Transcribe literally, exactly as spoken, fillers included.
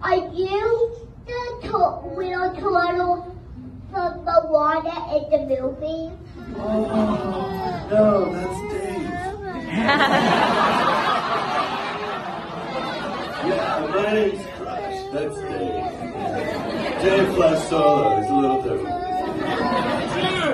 Are you the to little turtle from the water in the movie? Oh, no, that's Dave. Yeah, my name's Crush. That's Dave. Dave Flash Solo is a little different.